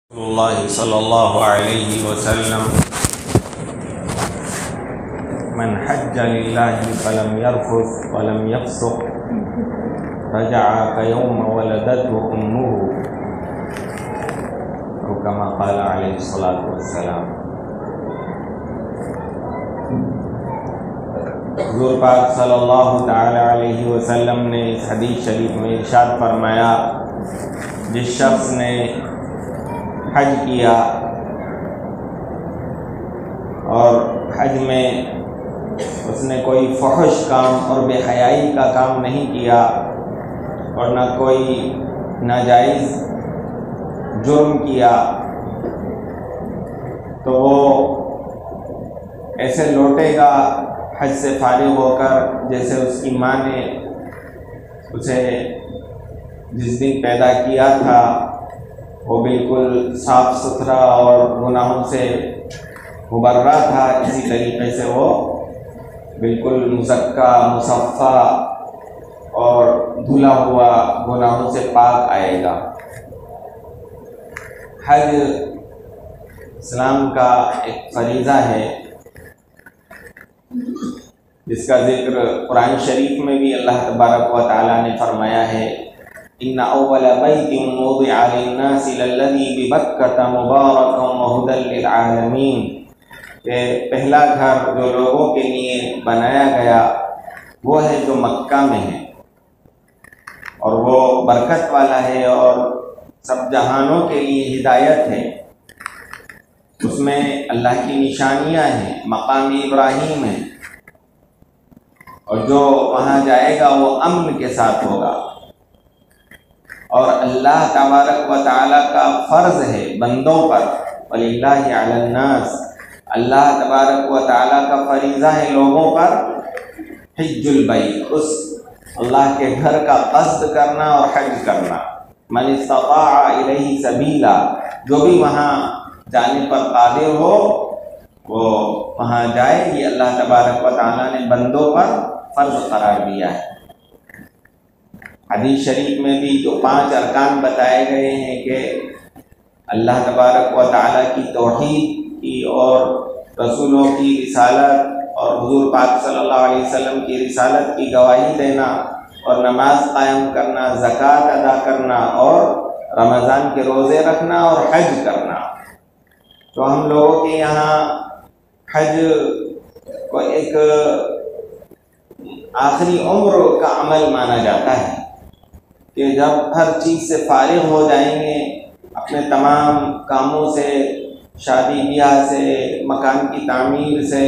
اللہ صلی اللہ علیہ وسلم من حج للہ فلم يرفث ولم يفسق رجع كيوم ولدته امه او كما قال علیہ الصلاۃ والسلام۔ حضور پاک صلی اللہ تعالی علیہ وسلم نے اس حدیث شریف میں ارشاد فرمایا، جس شخص نے حج کیا اور حج میں اس نے کوئی فحش کام اور بے حیائی کا کام نہیں کیا اور نہ کوئی ناجائز جرم کیا، تو وہ ایسے لوٹے گا حج سے فارغ ہو کر جیسے اس کی ماں نے اسے جس دن پیدا کیا تھا وہ بالکل صاف ستھرا اور گناہوں سے مبرہ تھا، اسی طریقے سے وہ بالکل مزکّا مصفّا اور دھلا ہوا گناہوں سے پاک آئے گا۔ حج اسلام کا ایک فریضہ ہے جس کا ذکر قرآن شریف میں بھی اللہ تبارک و تعالیٰ نے فرمایا ہے، ان اول بیت وضع للناس للذی ببکۃ مبارکا وہدی للعالمین، کہ پہلا گھر جو لوگوں کے لیے بنایا گیا وہ ہے جو مکہ میں ہے، اور وہ برکت والا ہے اور سب جہانوں کے لیے ہدایت ہے۔ اس میں اللہ کی نشانیاں ہیں، مقام ابراہیم ہے، اور جو وہاں جائے گا وہ امن کے ساتھ ہوگا، اور اللہ تبارک و تعالیٰ کا فرض ہے بندوں پر، وَلِلَّهِ عَلَى النَّاسِ، اللہ تبارک و تعالیٰ کا فریضہ ہے لوگوں پر حج البیت، اس اللہ کے گھر کا قصد کرنا اور حج کرنا۔ من استطاع الیہ سبیلا، جو بھی وہاں جانے پر قادر ہو وہ وہاں جائے، یہ اللہ تبارک و تعالیٰ نے بندوں پر فرض قرار دیا ہے۔ حدیث شریف میں بھی جو 5 ارکان بتائے گئے ہیں کہ اللہ تبارک و تعالیٰ کی توحید کی اور رسولوں کی رسالت اور حضور پاک صلی اللہ علیہ وسلم کی رسالت کی گواہی دینا اور نماز قائم کرنا، زکوٰۃ ادا کرنا اور رمضان کے روزے رکھنا اور حج کرنا، تو ہم لوگوں کے یہاں حج کو ایک آخری عمر کا عمل مانا جاتا ہے کہ جب ہر چیز سے فارغ ہو جائیں گے، اپنے تمام کاموں سے، شادی بیاہ سے، مکان کی تعمیر سے،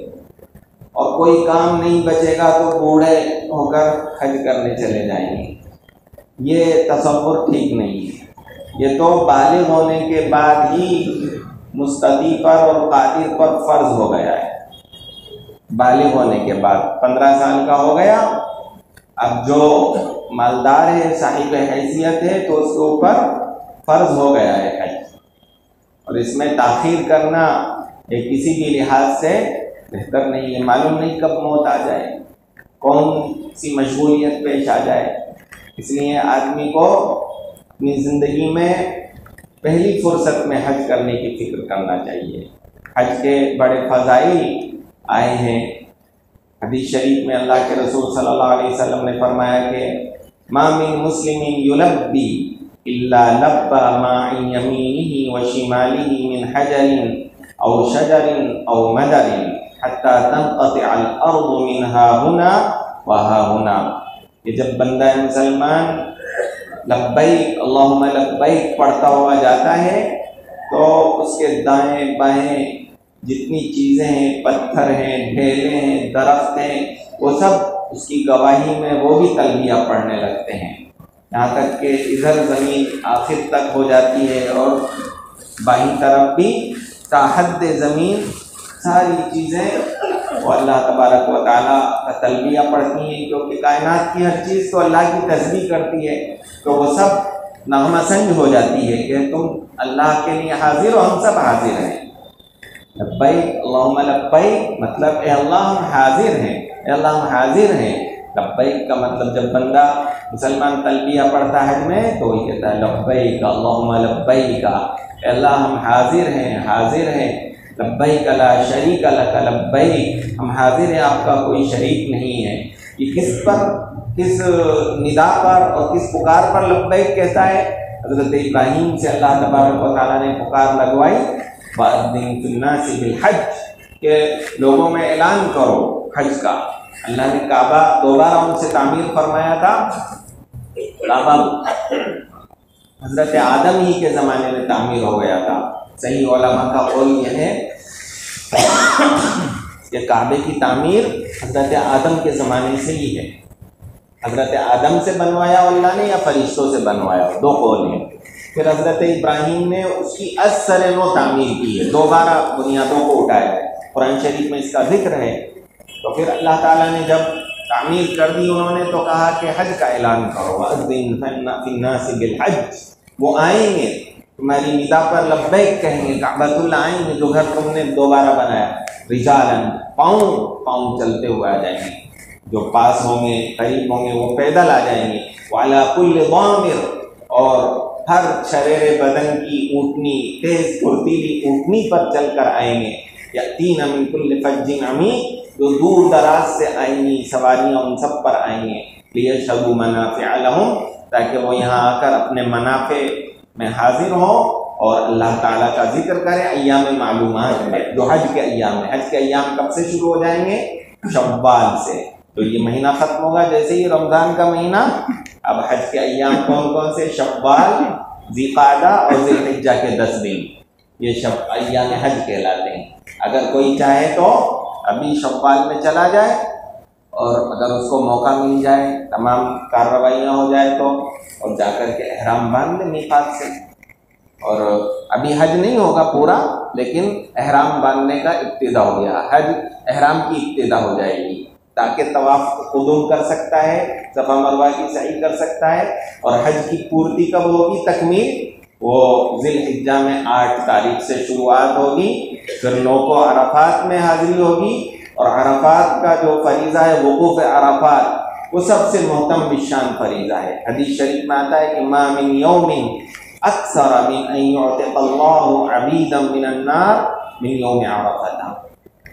اور کوئی کام نہیں بچے گا تو بوڑھے ہو کر حج کرنے چلے جائیں گے۔ یہ تصور ٹھیک نہیں ہے، یہ تو بالغ ہونے کے بعد ہی مستطیع پر اور قادر پر فرض ہو گیا ہے۔ بالغ ہونے کے بعد 15 سال کا ہو گیا، اب جو مالدار ہے، صاحب حیثیت ہے، تو اس کے اوپر فرض ہو گیا ہے حج، اور اس میں تاخیر کرنا یہ کسی بھی لحاظ سے بہتر نہیں ہے۔ معلوم نہیں کب موت آ جائے، کون سی مشغولیت پیش آ جائے، اس لیے آدمی کو اپنی زندگی میں پہلی فرصت میں حج کرنے کی فکر کرنا چاہیے۔ حج کے بڑے فضائل آئے ہیں، حدیث شریف میں اللہ کے رسول صلی اللہ علیہ وسلم نے فرمایا کہ ما من مسلم یلبی الا لبى ما عن یمینہ وشمالہ من حجر او شجر او مدر حتی تنقطع الارض من ها هنا وها هنا، کہ جب بندہ مسلمان لبیک اللہم لبیک پڑھتا ہوا جاتا ہے تو اس کے دائیں بائیں جتنی چیزیں ہیں، پتھر ہیں، ڈھیلے ہیں، درخت ہیں، وہ سب اس کی گواہی میں وہ بھی تلبیہ پڑھنے لگتے ہیں، یہاں تک کہ ادھر زمین آخر تک ہو جاتی ہے اور بائیں طرف بھی تا حد زمین ساری چیزیں وہ اللہ تبارک و تعالیٰ کا تلبیہ پڑھتی ہیں، کیونکہ کائنات کی ہر چیز تو اللہ کی تسبیح کرتی ہے، تو وہ سب نغمہ سنج ہو جاتی ہے کہ تم اللہ کے لیے حاضر ہو، ہم سب حاضر ہیں۔ لبیک اللہم لبیک مطلب اے اللہ ہم حاضر ہیں، اے اللہ ہم حاضر ہیں لبیک کا مطلب جب بندہ مسلمان تلبیہ پڑھتا ہے حج میں تو وہی کہتا ہے لبیک اللہم لبیک، اے اللہ ہم حاضر ہیں لبیک لا شریک لک لبیک، ہم حاضر ہیں، آپ کا کوئی شریک نہیں ہے۔ یہ کس ندا پر اور کس پکار پر لبیک کہتا ہے؟ حضرت ابراہیم سے اللہ تبارک و تعالیٰ نے پکار لگوائی وَأَذِّن فِي النَّاسِ بِالْحَجِّ کہ لوگوں میں اعلان کرو حج کا۔ اللہ نے کعبہ دوبارہ ان سے تعمیر فرمایا تھا۔ کعبہ حضرت آدم ہی کے زمانے میں تعمیر ہو گیا تھا۔ صحیح علماء کا قول یہ ہے کہ کعبے کی تعمیر حضرت آدم کے زمانے سے ہی ہے۔ حضرت آدم سے بنوایا اللہ نے یا فرشتوں سے بنوایا، دو قول ہیں۔ پھر حضرت ابراہیم نے اس کی از سر نو تعمیر کی ہے، دوبارہ بنیادوں کو اٹھایا ہے۔ قرآن شریف میں اس کا ذکر ہے۔ تو پھر اللہ تعالیٰ نے جب تعمیر کر دی انہوں نے تو کہا کہ حج کا اعلان کرو، وَأَذِّن فِي النَّاسِ بِالْحَجِّ، وہ آئیں گے تمہاری ندا پر لبیک کہیں گے، کعبۃ اللہ آئیں گے جو گھر تم نے دوبارہ بنایا، رجالاً پاؤں چلتے ہوئے آ جائیں گے، جو پاس ہوں گے قریب ہوں گے وہ پیدل آ جائیں گے، وعلی کل ضامر، اور ہر شریر بدن کی اونٹنی، تیز پھرتیلی اونٹنی پر چل کر آئیں گے، یأتین من کل فج عمیق، جو دور دراز سے آئیں گی سواریاں ان سب پر آئیں گے، لیشہدوا منافع لہم، تاکہ وہ یہاں آ کر اپنے منافع میں حاضر ہوں اور اللہ تعالیٰ کا ذکر کریں ایام معلومات میں، جو حج کے ایام میں۔ حج کے ایام کب سے شروع ہو جائیں گے؟ شوال سے۔ تو یہ مہینہ ختم ہوگا جیسے ہی رمضان کا مہینہ، اب حج کے ایام کون سے؟ شوال، ذی القعدہ اور ذی الحجہ کے 10 دن، یہ ایام حج کہلاتے ہیں۔ اگر کوئی چاہے تو ابھی شوال میں چلا جائے، اور اگر اس کو موقع مل جائے تمام کارروائیاں ہو جائے تو، اور جا کر کے احرام باندھ لے میقات سے۔ اور ابھی حج نہیں ہوگا پورا، لیکن احرام باندھنے کا ابتدا ہو گیا، حج احرام کی ابتدا ہو جائے گی، تاکہ طواف قدوم کر سکتا ہے، صفا مروہ کی سعی کر سکتا ہے۔ اور حج کی پورتی کب ہوگی تکمیل؟ وہ ذی الحجہ میں 8 تاریخ سے شروعات ہوگی، پھر 9 کو عرفات میں حاضری ہوگی، اور عرفات کا جو فریضہ ہے وقوف عرفات، وہ سب سے محتم بالشان فریضہ ہے۔ حدیث شریف میں آتا ہے کہ ما من یوم اکثر من ان یعتق اللہ عبیدا من النار من یوم عرفۃ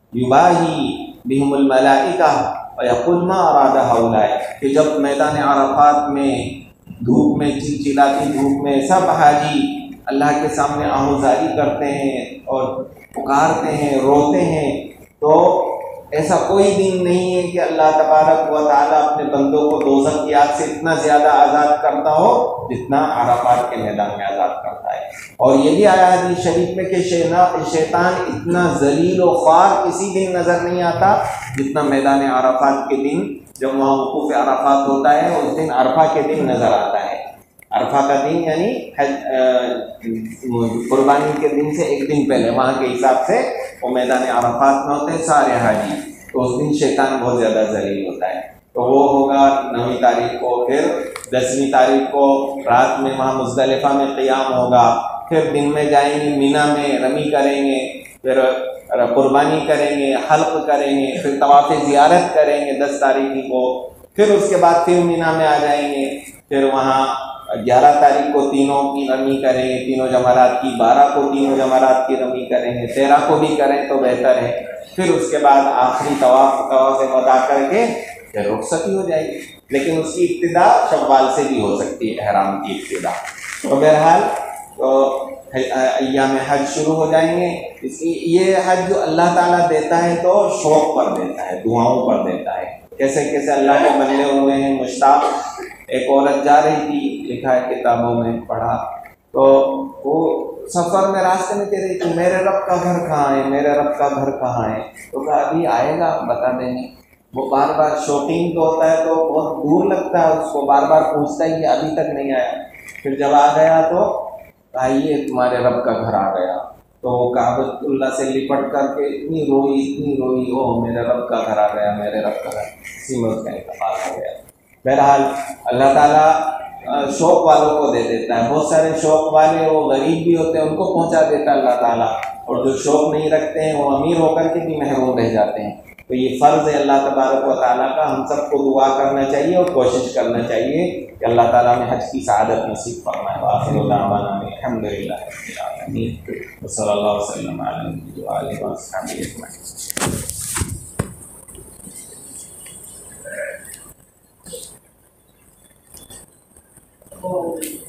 یباہی بہم الملائکہ ویقول ما اراد ہؤلاء، کہ جب میدان عرفات میں دھوپ میں، چلچلاتی دھوپ میں، سب حاجی اللہ کے سامنے آہوزاری کرتے ہیں اور پکارتے ہیں، روتے ہیں، تو ایسا کوئی دن نہیں ہے کہ اللہ تبارک و تعالیٰ اپنے بندوں کو دوزخ کی آگ سے اتنا زیادہ آزاد کرتا ہو جتنا عرفات کے میدان میں آزاد کرتا ہے۔ اور یہ بھی آیا حدیث شریف میں کہ شیطان اتنا ذلیل و خوار کسی دن نظر نہیں آتا جتنا میدان عرفات کے دن، جب وہاں وقوف عرفات ہوتا ہے اس دن عرفہ کے دن نظر آتا ہے۔ عرفہ کا دن یعنی قربانی کے دن سے ایک دن پہلے، وہاں کے حساب سے وہ میدان عرفات میں ہوتے ہیں سارے حاجی، تو اس دن شیطان بہت زیادہ ذلیل ہوتا ہے۔ تو وہ ہوگا 9 تاریخ کو، پھر 10ویں تاریخ کو رات میں وہاں مزدلفہ میں قیام ہوگا، پھر دن میں جائیں گے مینا میں رمی کریں گے، پھر قربانی کریں گے، حلق کریں گے، پھر طواف زیارت کریں گے 10 تاریخ کو، پھر اس کے بعد پھر مینا میں آ جائیں گے، پھر وہاں 11 تاریخ کو تینوں کی رمی کریں گے، تینوں جمرات کی، 12 کو تینوں جمرات کی رمی کریں گے، 13 کو بھی کریں تو بہتر ہے، پھر اس کے بعد آخری طواف ودا کر کے پھر رخصتی ہو جائے گی۔ لیکن اس کی ابتدا شوال سے بھی ہو سکتی ہے، احرام کی ابتدا۔ تو بہرحال تو ایام حج شروع ہو جائیں گے۔ یہ حج جو اللہ تعالیٰ دیتا ہے تو شوق پر دیتا ہے، دعاؤں پر دیتا ہے، کیسے کیسے اللہ کے بندے ہوئے ہیں مشتاق۔ ایک عورت جا رہی تھی، لکھا ہے کتابوں میں پڑھا، تو وہ سفر میں راستے میں کہہ رہی تھی میرے رب کا گھر کہاں ہے، میرے رب کا گھر کہاں ہے؟ تو کہا ابھی آئے گا، بتا دیں گے۔ وہ بار بار شوٹنگ تو ہوتا ہے تو بہت دور لگتا ہے اس کو، بار بار پوچھتا ہے کہ ابھی تک نہیں آیا۔ پھر جب آ گیا تو آئیے تمہارے رب کا گھر آ گیا، تو وہ کعبۃ اللہ سے لپٹ کر کے اتنی روئی، او میرے رب کا گھر آ گیا، میرے رب کا گھر، اسی میں اس کا انتقال ہو گیا۔ بہرحال اللہ تعالیٰ شوق والوں کو دے دیتا ہے، بہت سارے شوق والے وہ غریب بھی ہوتے ہیں ان کو پہنچا دیتا ہے اللہ تعالیٰ، اور جو شوق نہیں رکھتے ہیں وہ امیر ہو کر کے بھی محروم رہ جاتے ہیں۔ تو یہ فرض ہے اللہ تبارک و تعالیٰ کا. ہم سب کو دعا کرنا چاہیے اور کوشش کرنا چاہیے کہ اللہ تعالیٰ میں حج کی سعادت نصیب فرمائے. وآخر دعوانا الحمد للہ رب العالمین وصلی اللہ وسلم علی نبینا و آلہ و اصحابہ اجمعین.